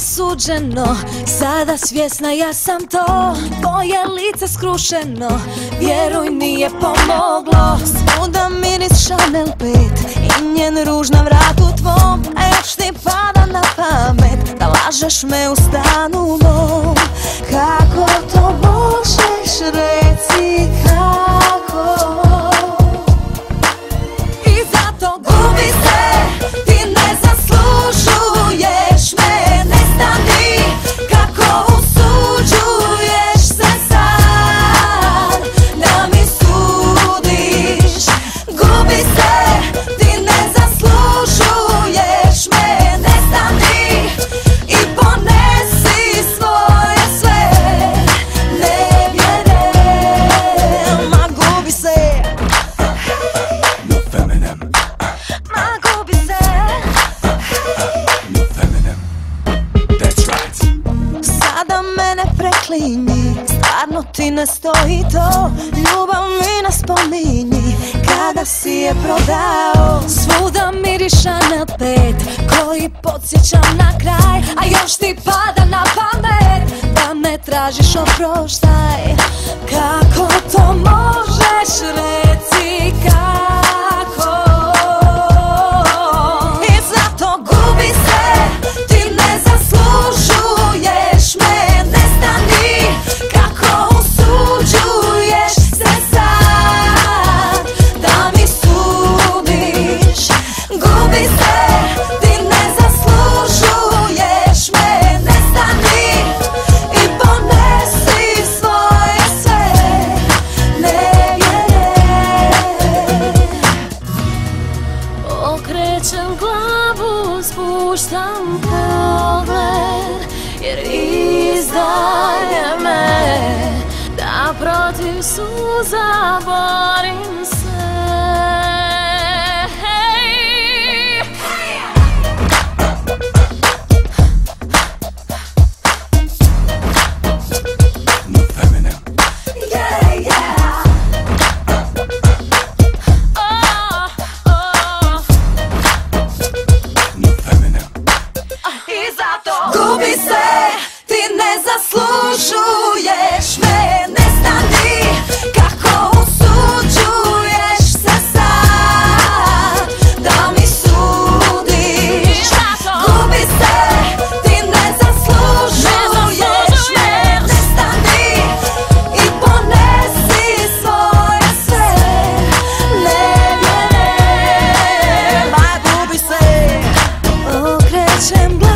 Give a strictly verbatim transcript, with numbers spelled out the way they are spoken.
suđeno, sada svjesna ja sam to. Tvoje lice skrušeno, vjeruj nije pomoglo. Svuda miris Chanel pet i njen ruž na vratu tvom. A još ti pada na pamet da lažeš me u stanu mom. Kako to možeš, reci kako? I zato gubi se, ti ne zaslužuješ me, nestani. Kako usuđuješ se sad da mi sudiš? Gubi se, ti ne zaslužuješ me, nestani i ponesi svoje sve nevjere. Ma gubi se, No Feminnem. ma gubi se. No Feminnem. That's right. Sada mene preklinji, stvarno ti ne stoji to. Ljubav mi ne spominji, kada si je prodao. Svuda miris Chanel pet, koji podsjećam na kraj. A još ti pada na pamet da me tražiš oproštaj. Kako to možeš, reci kako? I zato gubi se, ti ne zaslužuješ me, nestani. Kako usuđuješ se sad da mi sudiš? Gubi se, ti ne zaslužuješ me, nestani i ponesi svoje sve nevjere. Okrećem glavu, spuštam pogled, jer izdaje me da protiv suza borim se. No Feminnem. Yeah, yeah. Oh, oh. No Feminnem. I zato gubi se, ti ne zaslužuješ me, nestani. Kako usuđuješ se sad da mi sudiš? Gubi se, ti ne zaslužuješ me, nestani i ponesi svoje sve nevjere. Ma gubi se, okrećem glavu.